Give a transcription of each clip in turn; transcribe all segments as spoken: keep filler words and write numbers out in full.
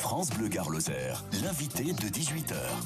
France Bleu Gare Lozère, l'invité de dix-huit heures.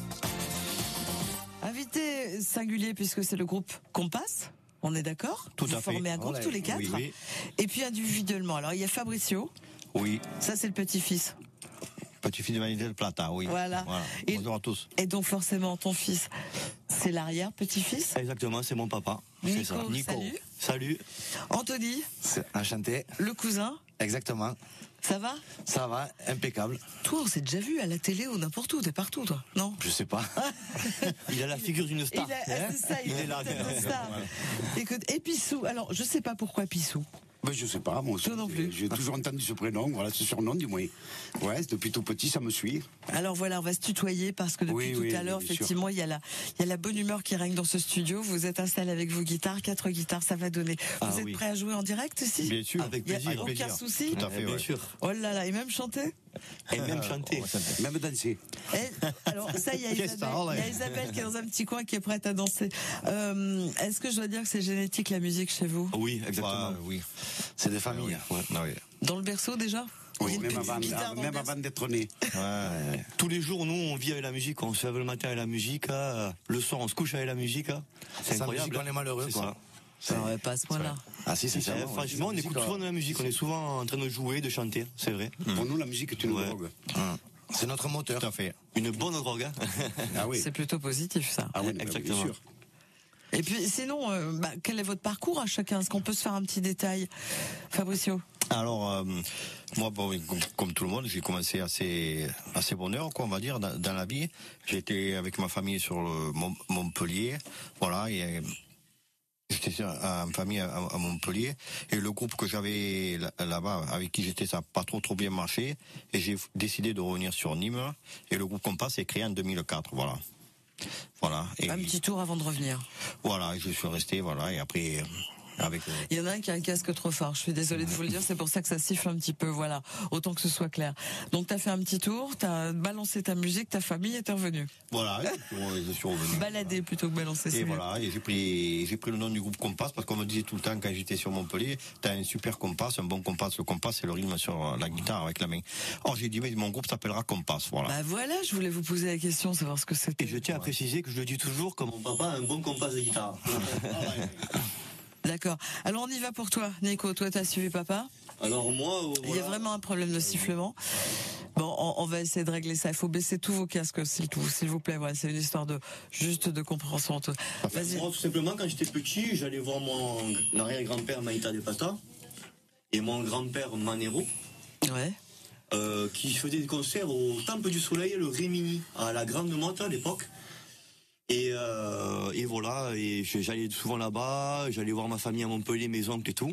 Invité singulier puisque c'est le groupe Compass. On est d'accord? Tout Vous à fait. formez un groupe Olé. tous les quatre. Oui, oui. Et puis individuellement. Alors il y a Fabricio. Oui. Ça c'est le petit-fils. Petit-fils de Vanité de Plata, oui. Voilà. voilà. Et, Bonjour à tous. Et donc forcément ton fils, c'est l'arrière-petit-fils. Exactement, c'est mon papa. Nico, C'est ça. Nico. salut. Salut. Anthony, C'est enchanté. le cousin. Exactement. Ça va? Ça va, impeccable. Toi, on s'est déjà vu à la télé ou n'importe où. T'es partout, toi, non? Je sais pas. Il a la figure d'une star. Il a, ah, c'est ça, il, Il est est là. là. Star. Écoute, et Pissou. Alors, je sais pas pourquoi Pissou. Ben, je sais pas, moi aussi. Toi non plus. J'ai toujours entendu ce prénom, voilà, ce surnom du moins. Ouais, depuis tout petit, ça me suit. Alors voilà, on va se tutoyer parce que depuis Oui, tout oui, à l'heure, bien sûr. effectivement, il y a la, il y a la bonne humeur qui règne dans ce studio. Vous êtes installés avec vos guitares, quatre guitares, ça va donner. Ah Vous êtes oui. prêts à jouer en direct ici? Bien sûr. Avec Il y a plaisir. aucun plaisir. souci. Tout à fait, Eh, bien ouais. sûr. Oh là là, et même chanter? Et même chanter. Même danser. Eh, alors ça, il y a Yes, Isabelle, ça, ouais. il y a Isabelle qui est dans un petit coin qui est prête à danser. Euh, est-ce que je dois dire que c'est génétique la musique chez vous? Oui, exactement. Ouais, oui. C'est des familles. Ouais. Ah oui. Dans le berceau déjà? Il y a Oui, une même petite avant, guitare avant- dans le même berceau. avant d'être né. Ouais. Tous les jours, nous, on vit avec la musique. On se lève le matin avec la musique. hein. Le soir, on se couche avec la musique. hein. C'est Sans incroyable. musique, on est malheureux, C'est quoi. ça. Ça aurait pas à ce point-là. Ah si, c'est C'est ça. vrai, franchement, on écoute souvent de la musique. On est souvent en train de jouer, de chanter. C'est vrai. Pour nous, la musique est une Ouais. drogue. C'est notre moteur. Tout à fait. Une bonne drogue. hein. Ah oui. C'est plutôt positif ça. Ah oui, mais bien Exactement. sûr. Et puis sinon, euh, bah, quel est votre parcours à chacun? Est-ce qu'on peut se faire un petit détail, Fabricio? Alors, euh, moi, bon, comme, comme tout le monde, j'ai commencé assez, assez bonheur, quoi, on va dire, dans, dans la vie. J'étais avec ma famille sur le Mont- Montpellier, voilà, et euh, j'étais en famille à, à Montpellier, et le groupe que j'avais là- là-bas, avec qui j'étais, ça n'a pas trop trop bien marché, et j'ai décidé de revenir sur Nîmes, et le groupe Compass est créé en deux mille quatre, voilà. Voilà. Et Un petit tour avant de revenir. voilà, je suis resté, voilà, et après, euh, avec... euh, Il y en a un qui a un casque trop fort. Je suis désolée de vous le dire, c'est pour ça que ça siffle un petit peu. Voilà, autant que ce soit clair. Donc t'as fait un petit tour, t'as balancé ta musique, ta famille et t'es revenu. Voilà, je suis revenu. Balader plutôt que balancer. Et c'est mieux. voilà, et j'ai pris, j'ai pris le nom du groupe Compass parce qu'on me disait tout le temps quand j'étais sur Montpellier, t'as un super Compass, un bon Compass. Le Compass, c'est le rythme sur la guitare avec la main. Or, j'ai dit, mais mon groupe s'appellera Compass, voilà. Bah voilà, je voulais vous poser la question, savoir ce que c'était. Et je tiens à préciser que je le dis toujours comme mon papa a un bon Compass de guitare. D'accord. Alors on y va pour toi, Nico. Toi, t'as suivi papa. Alors moi, euh, Il y a voilà. vraiment un problème de sifflement. Bon, on, on va essayer de régler ça. Il faut baisser tous vos casques, s'il vous, s'il vous plaît. Voilà, c'est une histoire de juste de compréhension. Vas-y. Moi, tout simplement, quand j'étais petit, j'allais voir mon arrière-grand-père Maïta de Pata et mon grand-père Manero. Ouais. Euh, qui faisait des concerts au Temple du Soleil, le Rémini, à la Grande Motte à l'époque. Et, euh, et voilà, et je- j'allais souvent là-bas, j'allais voir ma famille à Montpellier, mes oncles et tout.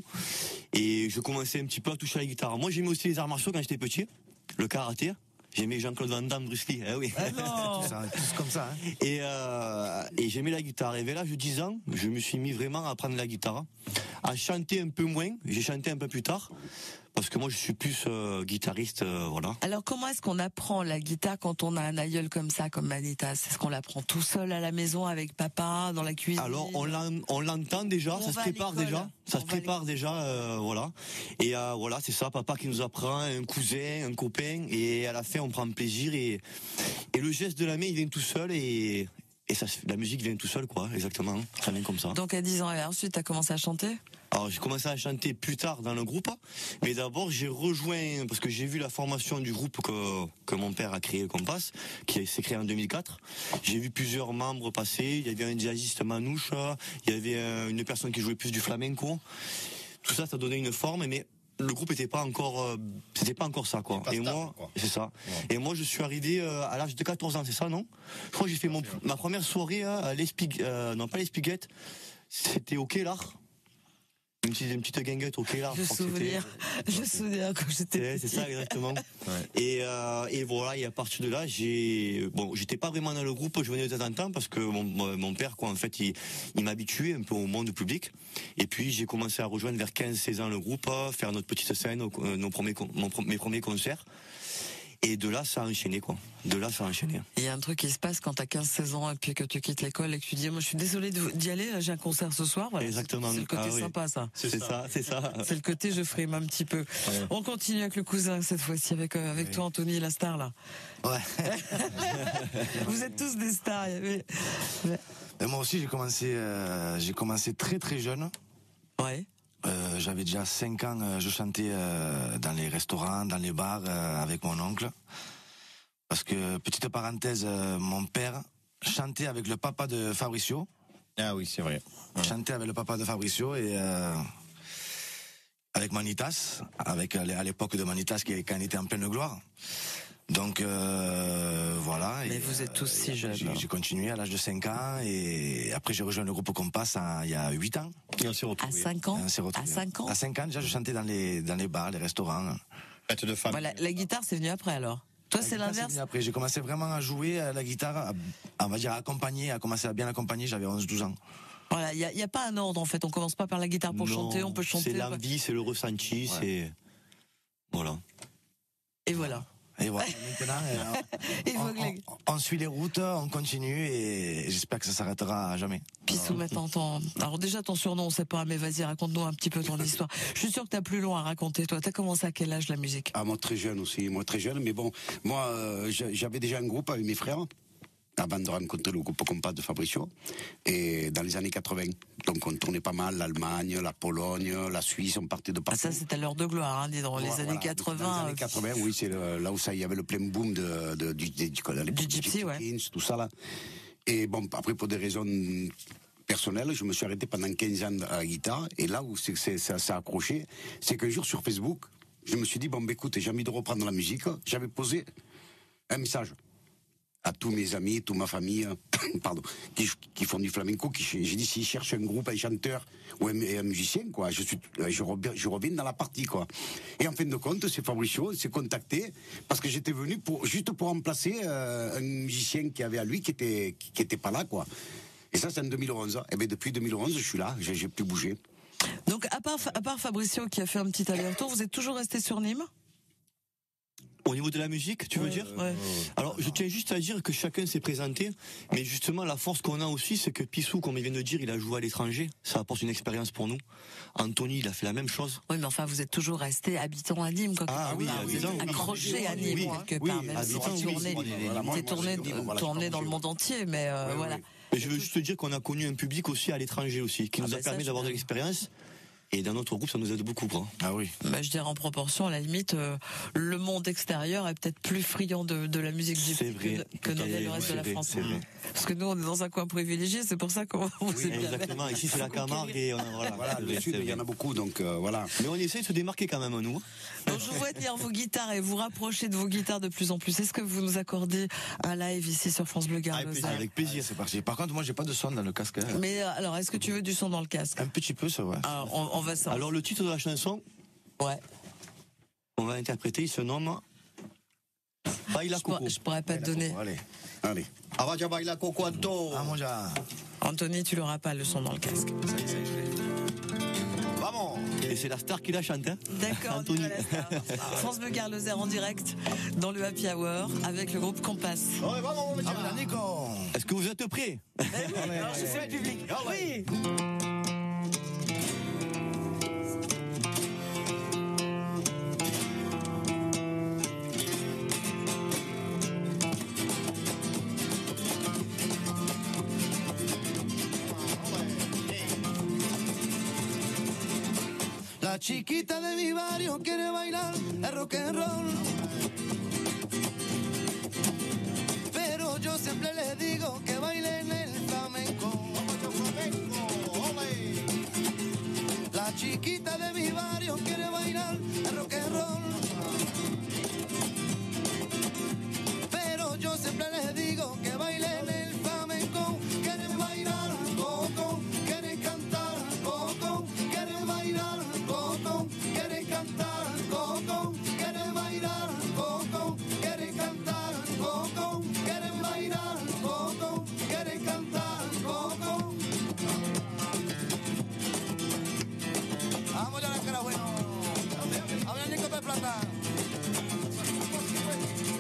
Et je commençais un petit peu à toucher à la guitare. Moi, j'aimais aussi les arts martiaux quand j'étais petit, le karaté. J'aimais Jean-Claude Van Damme, Bruce Lee, eh oui. Ah non. Ça, tous comme ça. Hein. Et, euh, et j'aimais la guitare. Et vers l'âge de dix ans, je me suis mis vraiment à apprendre la guitare, à chanter un peu moins. J'ai chanté un peu plus tard, parce que moi je suis plus euh, guitariste, euh, voilà. Alors comment est-ce qu'on apprend la guitare quand on a un aïeul comme ça, comme Manitas? Est-ce qu'on l'apprend tout seul à la maison avec papa, dans la cuisine? Alors on l'en- on l'entend déjà, On ça se va à prépare l'école. déjà, On ça se va à prépare déjà, euh, voilà. Et euh, voilà, c'est ça, papa qui nous apprend, un cousin, un copain, et à la fin on prend plaisir et et le geste de la main il vient tout seul et et ça, se- la musique vient tout seul quoi, exactement, ça vient comme ça. Donc à dix ans, et ensuite t'as commencé à chanter? Alors j'ai commencé à chanter plus tard dans le groupe, mais d'abord j'ai rejoint, parce que j'ai vu la formation du groupe que, que mon père a créé, le Compass, qui s'est créé en deux mille quatre. J'ai vu plusieurs membres passer, il y avait un jazziste manouche, il y avait euh, une personne qui jouait plus du flamenco. Tout ça, ça donnait une forme, mais le groupe était pas encore, euh, c'était pas encore ça quoi. Pas Et stable, moi, quoi. c'est ça. Et moi je suis arrivé euh, à l'âge de quatorze ans, c'est ça non? Je crois que j'ai fait mon, ma première soirée hein, à l'Espig, euh, non pas l'Espiguette, c'était au Kélar. Une petite, une petite guinguette au Kélar. Je je crois que c'était. souviens, je souviens quand j'étais C'est c'est petit. ça exactement. Et euh, et voilà, et à partir de là, j'ai bon, j'étais pas vraiment dans le groupe, je venais de temps en temps parce que mon mon mon père quoi en fait, il il m'habituait un peu au monde public. Et puis j'ai commencé à rejoindre vers quinze seize ans le groupe, faire notre petite scène, euh, nos premiers con- mon pre- mes premiers concerts. Et de là, ça a enchaîné, quoi. De là, ça a enchaîné. Il y a un truc qui se passe quand t'as quinze seize ans et puis que tu quittes l'école et que tu dis, moi je suis désolé d'y aller, là, j'ai un concert ce soir. Voilà. Exactement. C'est le côté Ah, oui. sympa, ça. C'est ça, c'est ça. C'est le côté je frime un petit peu. Ouais. On continue avec le cousin cette fois-ci, avec, euh, avec oui. toi Anthony, la star là. Ouais. Vous êtes tous des stars. Mais... Et moi aussi j'ai commencé, euh, j'ai commencé très très jeune. Ouais. Euh, j'avais déjà cinq ans, euh, je chantais euh, dans les restaurants, dans les bars euh, avec mon oncle. Parce que, petite parenthèse, euh, mon père chantait avec le papa de Fabricio. Ah oui, c'est vrai. Chantait avec le papa de Fabricio et euh, avec Manitas, avec à l'époque de Manitas qui quand il était en pleine gloire. Donc euh, voilà. Mais et, vous êtes tous euh, si jeunes. J'ai, j'ai continué à l'âge de cinq ans et après j'ai rejoint le groupe Compass en, il y a huit ans. Et on s'est retrouvés. À cinq ans. Et on s'est retrouvés. À cinq ans. À cinq ans déjà je chantais dans les dans les bars, les restaurants. Fête de famille. Voilà, la guitare c'est venu après alors. Toi, la c'est l'inverse. Après, j'ai commencé vraiment à jouer à la guitare, à, à, on va dire à accompagner, à commencer à bien accompagner. J'avais onze douze ans. Voilà, il y a, y a pas un ordre en fait. On commence pas par la guitare pour non, chanter, on peut chanter. C'est l'envie, c'est le ressenti, ouais. c'est voilà. Et voilà. Et voilà. Maintenant, et on, on, on suit les routes, on continue et j'espère que ça s'arrêtera à jamais. Pissou, maintenant, ton... alors déjà ton surnom, on sait pas, mais vas-y, raconte-nous un petit peu ton histoire. Je suis sûr que t'as plus loin à raconter, toi. T'as commencé à quel âge la musique? Ah, moi très jeune aussi, moi très jeune, mais bon, moi euh, j'avais déjà un groupe avec mes frères, avant de rencontrer le groupe Compass de Fabricio, et dans les années quatre-vingts. Donc on tournait pas mal l'Allemagne, la Pologne, la Suisse, on partait de partout. Ah, ça c'était l'heure de gloire, hein, dis donc, voilà, les années quatre-vingts. Dans les années quatre-vingts, oui, c'est le, là où ça, il y avait le plein boom de, de, du, du, du, du gypsy, ouais. Kings, tout ça là. Et bon, après pour des raisons personnelles, je me suis arrêté pendant quinze ans à la guitare, et là où c'est, c'est, ça s'est accroché, c'est qu'un jour sur Facebook, je me suis dit, bon, bah, écoute, j'ai envie de reprendre la musique, j'avais posé un message à tous mes amis, toute ma famille, pardon, qui, qui font du flamenco, qui, j'ai dit, s'ils cherchent un groupe, un chanteur ou un, un musicien, quoi, je suis, je reviens, je reviens dans la partie, quoi. Et en fin de compte, c'est Fabricio, s'est contacté, parce que j'étais venu pour, juste pour remplacer euh, un musicien qui avait à lui, qui était, qui, qui était pas là, quoi. Et ça, c'est en deux mille onze. Et bien, depuis deux mille onze, je suis là, j'ai, j'ai plus bougé. Donc, à part, à part Fabricio qui a fait un petit aller-retour, vous êtes toujours resté sur Nîmes? Au niveau de la musique, tu ouais, veux dire ouais. Alors, je tiens juste à dire que chacun s'est présenté, mais justement, la force qu'on a aussi, c'est que Pissou, comme il vient de dire, il a joué à l'étranger. Ça apporte une expérience pour nous. Anthony, il a fait la même chose. Oui, mais enfin, vous êtes toujours resté habitant à Nîmes, quoi. Ah oui, part, oui, oui, accroché à Nîmes, oui, quelque oui, part, même si tu tournais, t'es tourné, tourné dans le monde entier, mais euh, ouais, voilà. Oui. Mais je veux juste te dire qu'on a connu un public aussi à l'étranger aussi, qui ah nous bah a permis d'avoir de l'expérience. Et dans notre groupe, ça nous aide beaucoup, quoi. Ah oui. Bah, je dirais en proportion, à la limite, euh, le monde extérieur est peut-être plus friand de, de la musique gypsy que, que nous le reste de la vrai, France. C'est vrai. Parce que nous, on est dans un coin privilégié, c'est pour ça qu'on vous oui, exactement. Ici, c'est la Camargue et on a, voilà. Voilà, le sud, il y en a beaucoup, donc euh, voilà. Mais on essaie de se démarquer quand même, nous. Donc, je vous vois tenir vos guitares et vous rapprocher de vos guitares de plus en plus. Est-ce que vous nous accordez un live ici sur France Bleu Gare Lozère? Avec plaisir, c'est parti. Par contre, moi, j'ai pas de son dans le casque. Mais alors, est-ce que tu veux du son dans le casque? Un petit peu, ça, ouais. Alors, on, on va ça. Alors, le titre de la chanson, ouais, on va interpréter, il se nomme Baila je Coco. Pour, je pourrais pas te donner. Allez, allez. Avaja Baila Coco Anto. Ah, mon gars. Anthony, tu l'auras pas le son dans le casque. Ça y est, ça y est, je l'ai. Vamos. Et c'est la star qui la chante, hein. D'accord, Anthony. France Bleu Gare Lozère en direct dans le Happy Hour avec le groupe Compass. Ouais, vamos, Ah, mon Nico. Est-ce que vous êtes prêts? Eh oui, alors je sais le public. Oui. La chiquita de mi barrio quiere bailar el rock and roll, pero yo siempre le digo que bailen el flamenco. La chiquita de mi barrio quiere bailar el rock and roll, pero yo siempre le digo que bailen el flamenco. Quieren bailar coco, quieren cantar coco, quieren bailar coco, quieren cantar coco, quieren bailar coco, quieren cantar coco, quieren bailar coco, quieren cantar coco. Vamos ya la cara bueno. Habla Nico de Plata.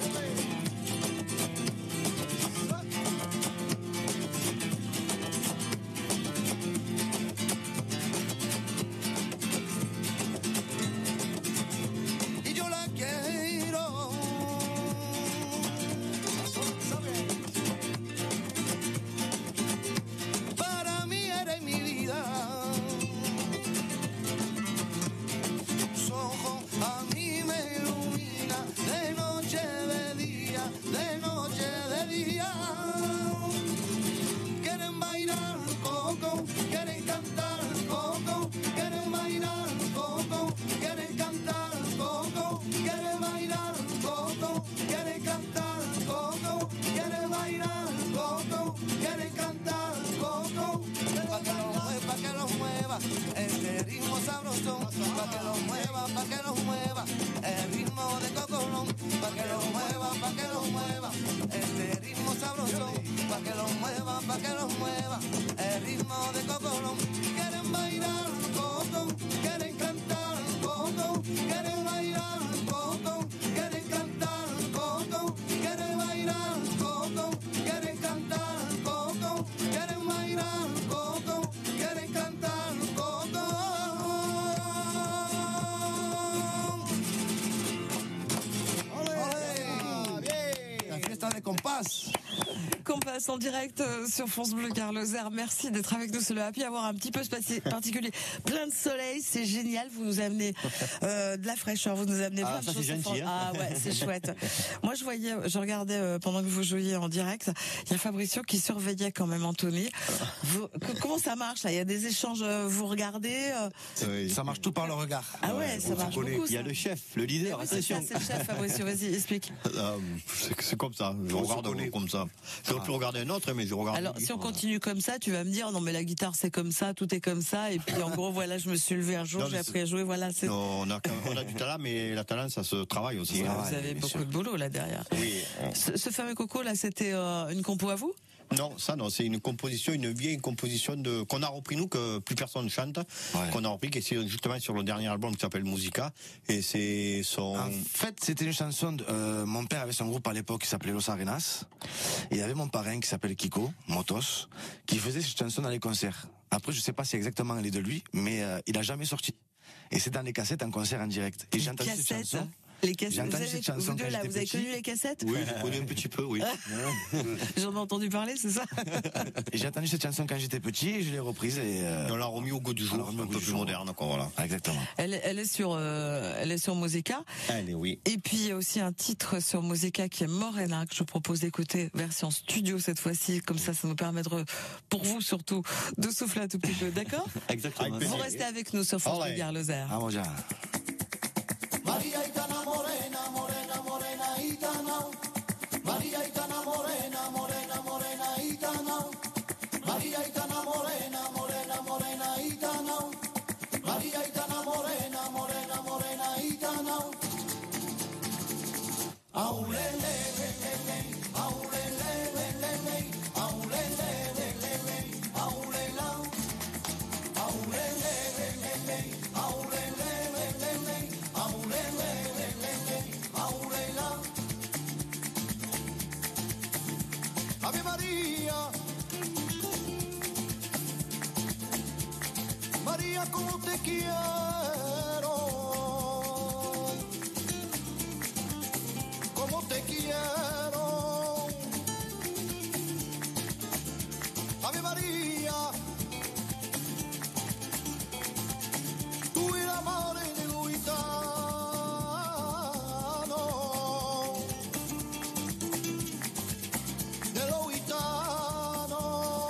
Compas. Compas en direct euh, sur France Bleu Gare-Lozère. Merci d'être avec nous. C'est le happy avoir un petit peu spati- particulier. Plein de soleil, c'est génial. Vous nous amenez euh, de la fraîcheur, vous nous amenez Ah, plein ça, de choses. c'est gentil, hein. Ah ouais, c'est chouette. Moi, je voyais, je regardais euh, pendant que vous jouiez en direct. Il y a Fabricio qui surveillait quand même Anthony. Vous, que- comment ça marche là? Il y a des échanges. euh, Vous regardez euh, Oui. Ça marche tout par le regard. Ah ouais, ça on se marche connaît. beaucoup. Il y a ça. le chef, le leader, Oui, c'est ça, attention. c'est le chef, Fabricio. Vas-y, explique. Euh, c'est c'est comme ça. Je On se regarde connaît. comme ça. J'aurais pu regarder un autre, mais je regarde. Alors, lui. si on Voilà. continue comme ça, tu vas me dire, non, mais la guitare, c'est comme ça, tout est comme ça, et puis en gros, voilà, je me suis levé un jour, Non, j'ai mais appris à jouer, voilà, c'est... Non, on a, on a du talent, mais la talent, ça se travaille aussi. Ouais, hein. vous avez bien beaucoup sûr. de boulot là derrière. Oui. Ce, ce fameux coco là, c'était euh, une compo à vous? Non, ça non, c'est une composition, une vieille composition de qu'on a repris nous que plus personne chante, Ouais. qu'on a repris qui est justement sur le dernier album qui s'appelle Musica et c'est son. En fait, c'était une chanson. De, euh, mon père avait son groupe à l'époque qui s'appelait Los Arenas. Et il y avait mon parrain qui s'appelle Kiko Motos, qui faisait cette chanson dans les concerts. Après, je sais pas si exactement elle est de lui, mais euh, il a jamais sorti. Et c'est dans les cassettes en concert en direct. Et j'ai entendu cette Cassettes. chanson. Les cassettes. J'ai Vous, entendu avez, cette chanson vous deux quand là, j'étais vous avez petit. connu les cassettes? Oui, je connais un petit peu, oui. J'en ai entendu parler, c'est ça? Et j'ai entendu cette chanson quand j'étais petit et je l'ai reprise et euh, On l'a remis au goût du on l'a jour, remis au un goût peu du plus jour. moderne, quoi, voilà. Ah, exactement. Elle, est- elle est sur, euh, elle est sur Musica. Allez, oui. Et puis il y a aussi un titre sur Musica qui est Morena que je propose d'écouter version studio cette fois-ci, comme ça, ça nous permettra, pour vous surtout, de souffler un tout petit peu, d'accord? Exactement. Avec Vous plaisir. restez avec nous sur France Allez. Bleu Gare-Lozère. Ah, bon, déjà. María Itana morena, morena, morena, Itana. María Itana morena, morena, morena, Itana. María Itana morena, morena, morena, Itana. María Itana morena, morena, morena, Itana. Aulele, le, le, le, aulele, le, le, le, aulele, le, le, le, aulela. Aulele, le, le, le, aulele, le, le, le, aulele, le, le, le, aulela. Ave María, María, como te quiero, como te quiero. Ave María, tú el amor de lo gitano, de lo gitano.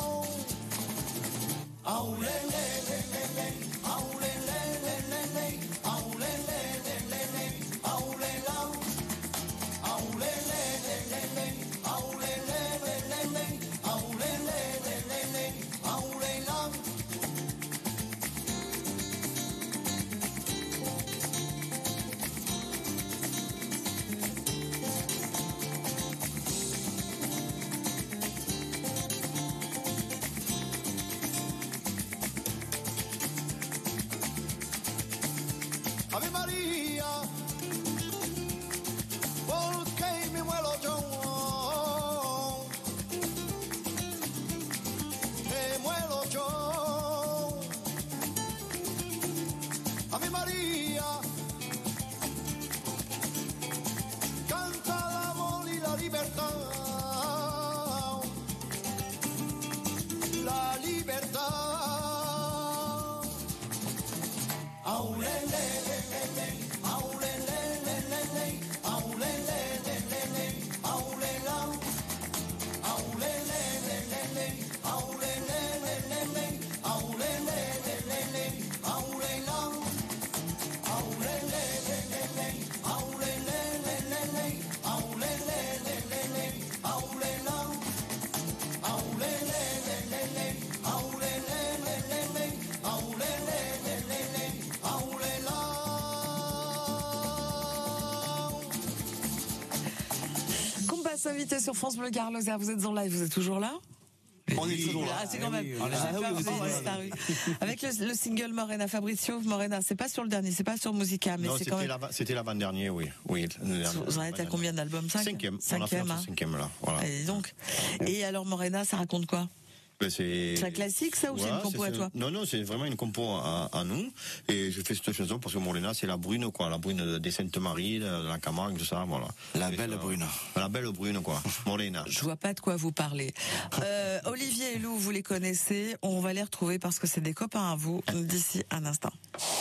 Aulele, le, le, le, aulele, le, le, le, aulele, le, le, le, aulela. Aulele, le, le, le, aulele, le, le, le, aulele, le, le, le, aulela. Ave María, porque me muero yo, me muero yo. Ave María, canta el amor y la libertad, la libertad. Aulele, le, le, le, aulele, le, le, le, aulele, le, le, le, aulela. Aulele, le, le, le, aulele, le, le, le, aulele, le, le, le, aulela. Aulele, le, le, le, aulele, le, le, le, aulele, le, le, le, aulela. Aulele, le, le, le, aulele, le, le, le, aulele, le, le, le, aulela. Compas invité sur France Bleu Gare-Lozère. Vous êtes en live, vous êtes toujours là? On est toujours là. Ah, c'est quand même. on est là. J'ai peur, Ah oui, vous on est avez là. disparu. Avec le, le single Morena, Fabricio Morena, c'est pas sur le dernier, c'est pas sur Musica, mais Non, c'est quand c'était même. l'avant- c'était l'avant-dernier, oui. oui le dernier- Vous en êtes à combien d'albums? Cinq Cinquième. On a fait Cinquième, notre hein. cinquième, là. Voilà. Et donc. Et alors Morena, ça raconte quoi? Ben, c'est C'est un classique, ça, ou c'est une compo à c'est- toi? Non, non, c'est vraiment une compo à, à nous. Et je fais cette chanson parce que Morena, c'est la brune, quoi. La brune des Sainte-Marie, de la Camargue, tout ça, voilà. La Et belle ça, brune. La belle brune, quoi. Morena. Je vois pas de quoi vous parlez. Euh, Olivier et Lou, vous les connaissez. On va les retrouver parce que c'est des copains à vous d'ici un instant.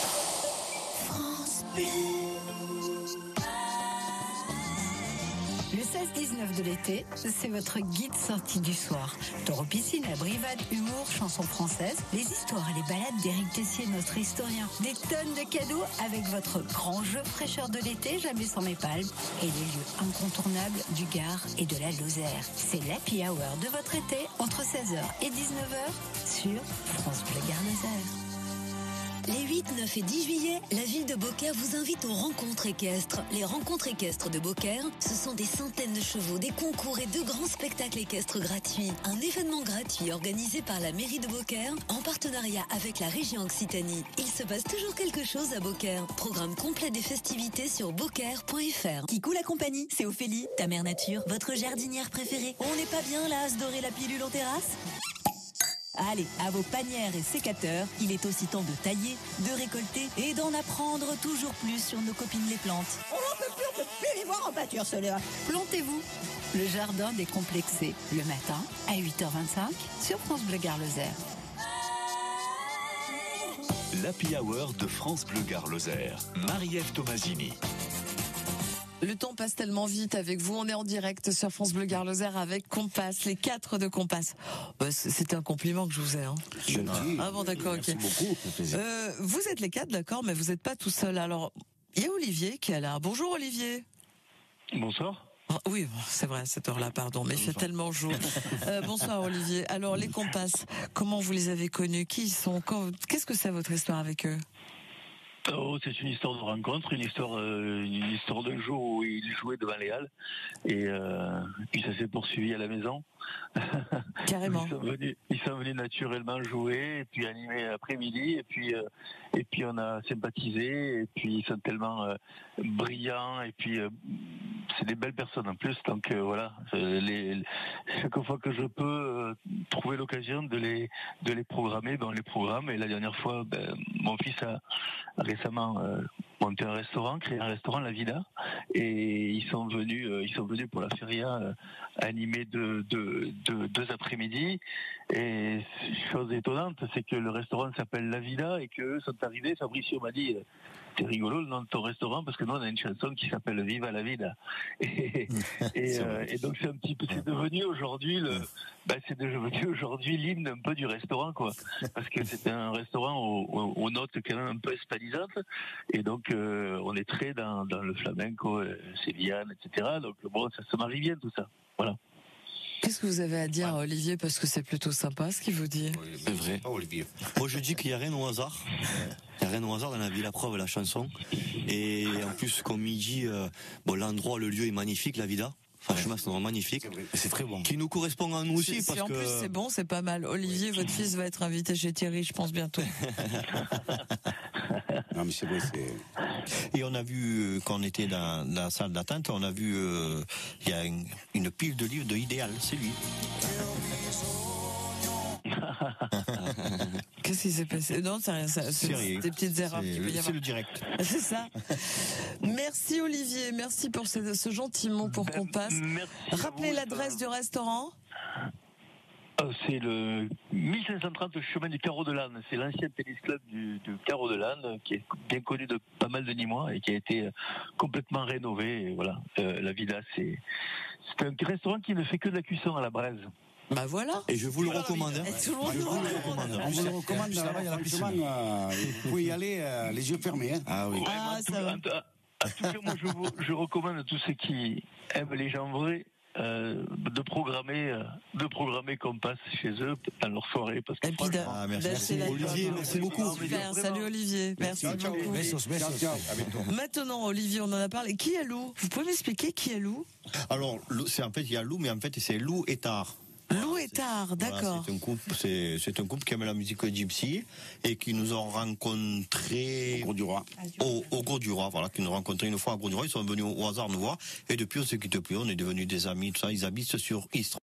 Le seize dix-neuf de l'été, c'est votre guide sortie du soir. Taureau piscine, abrivade, humour, chansons françaises, les histoires et les balades d'Éric Tessier, notre historien. Des tonnes de cadeaux avec votre grand jeu fraîcheur de l'été, jamais sans mes palmes. Et les lieux incontournables du Gard et de la Lozère. C'est l'happy hour de votre été entre seize heures et dix-neuf heures sur France Bleu Gard Lozère. Les huit, neuf et dix juillet, la ville de Beaucaire vous invite aux rencontres équestres. Les rencontres équestres de Beaucaire, ce sont des centaines de chevaux, des concours et de grands spectacles équestres gratuits. Un événement gratuit organisé par la mairie de Beaucaire en partenariat avec la région Occitanie. Il se passe toujours quelque chose à Beaucaire. Programme complet des festivités sur beaucaire point f r. Kikou la compagnie, c'est Ophélie, ta mère nature, votre jardinière préférée. On n'est pas bien là à se dorer la pilule en terrasse ? Allez, à vos panières et sécateurs, il est aussi temps de tailler, de récolter et d'en apprendre toujours plus sur nos copines les plantes. On n'en peut plus, on peut plus les voir en pâture, ceux-là. Plantez-vous. Le jardin décomplexé, le matin à huit heures vingt-cinq sur France Bleu Gard Lozère. L'Happy Hour de France Bleu Gard Lozère. Marie-Ève Tomasini. Le temps passe tellement vite avec vous. On est en direct sur France Bleu Gard Lozère avec Compass, les quatre de Compass. Euh, c'est un compliment que je vous ai. Hein. Gentil. Ah bon, d'accord, ok. Merci beaucoup. ça fait plaisir. Euh, vous êtes les quatre, d'accord, mais vous n'êtes pas tout seul. Alors, il y a Olivier qui est là. Bonjour Olivier. Bonsoir. Ah, oui, bon, c'est vrai, à cette heure-là, pardon, mais il fait tellement chaud. Euh, bonsoir Olivier. Alors, les Compass, comment vous les avez connus? Qui ils sont? Quand- Qu'est-ce que c'est votre histoire avec eux? Oh, c'est une histoire de rencontre, une histoire, euh, une histoire d'un jour où il jouait devant les Halles et euh, puis ça s'est poursuivi à la maison. Carrément. Ils sont venus, ils sont venus naturellement jouer et puis animer l'après-midi et puis euh, et puis on a sympathisé et puis ils sont tellement euh, brillants et puis euh, c'est des belles personnes en plus, donc euh, voilà, euh, les, chaque fois que je peux euh, trouver l'occasion de les de les programmer dans les programmes. Et la dernière fois, ben, mon fils a, a récemment euh, monté un restaurant, créé un restaurant, La Vida, et ils sont venus euh, ils sont venus pour la feria euh, animer deux, deux, deux, deux après-midi. Et chose étonnante, c'est que le restaurant s'appelle La Vida et qu'eux sont arrivés. Fabricio m'a dit euh, c'est rigolo le nom de ton restaurant parce que nous on a une chanson qui s'appelle Viva la Vida. Et, et, euh, et donc c'est un petit peu, c'est devenu aujourd'hui le, bah, c'est devenu aujourd'hui l'hymne un peu du restaurant, quoi. Parce que c'est un restaurant aux, aux, aux notes quand même un peu hispanisantes. Et donc euh, on est très dans, dans le flamenco, euh, sévillane, et cetera. Donc bon, ça se marie bien tout ça. Voilà. Qu'est-ce que vous avez à dire, Olivier, parce que c'est plutôt sympa ce qu'il vous dit. C'est vrai. Oh, Olivier. Moi, je dis qu'il n'y a rien au hasard. Il n'y a rien au hasard dans la vie, la preuve, la chanson. Et en plus, comme il dit, euh, bon, l'endroit, le lieu est magnifique, La Vida. Franchement, c'est vraiment magnifique. C'est très bon. Qui nous correspond à nous aussi, Si parce en que... plus c'est bon, c'est pas mal. Olivier, votre fils va être invité chez Thierry, je pense bientôt. Non, mais c'est vrai, c'est. Et on a vu, euh, quand on était dans, dans la salle d'attente, on a vu, euh, il y a une, une pile de livres de Idéal, c'est lui. Qu'est-ce qui s'est passé? Non, c'est rien, ça- c'est Sérieux. des petites erreurs C'est- qu'il peut y C'est avoir. le direct. C'est ça. Merci Olivier, merci pour ce, ce gentil mot pour qu'on passe. Merci à Rappelez vous, l'adresse du restaurant. Euh, C'est le mille cinq cent trente chemin du Carreau de l'Âne. C'est l'ancien tennis club du, du Carreau de l'Âne, qui est bien connu de pas mal de Nîmois et qui a été euh, complètement rénové. Et voilà, euh, la Vida, c'est c'est un restaurant qui ne fait que de la cuisson à la braise. Bah voilà. Et je vous le recommande. hein. Et tout le monde Je nous vous le recommande. recommande. On vous le recommande, là-bas, il y a la franchement, euh, vous pouvez y aller euh, les yeux fermés. Hein. Ah oui. Ah, En tout- ça va. en tout- en tout cas, moi, je, vous, je recommande à tous ceux qui aiment les gens vrais euh, de programmer, euh, de programmer Compass chez eux dans leur soirée. Parce que Et puis d'a- Ah, merci. d'acheter la Olivier, merci beaucoup. Super, salut Olivier, merci Ciao, beaucoup. besos, besos. Ciao, à bientôt. Maintenant Olivier, on en a parlé. Qui est Lou? Vous pouvez m'expliquer qui est Lou? Alors, Lou- c'est en fait, il y a Lou, mais en fait, c'est Lou et Tar. Lou et Tar, Voilà, d'accord. c'est un couple, c'est, c'est un couple qui aime la musique gypsy et qui nous ont rencontrés Gros du roi. au, au Gros du Roi, voilà, qui nous ont rencontrés une fois à Gros du Roi. Ils sont venus au hasard nous voir et depuis on se quitte plus, on est devenus des amis, tout ça. Ils habitent sur Istres.